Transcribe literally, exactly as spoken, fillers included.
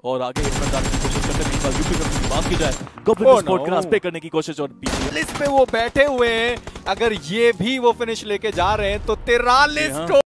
और आगे हिटमैन जाने की कोशिश करते हैं। यूपी की बात की जाए गोब्लिन स्पोर्ट क्रॉस पे करने की कोशिश और तिरालीस पे वो बैठे हुए हैं, अगर ये भी वो फिनिश लेके जा रहे हैं तो तिरालीस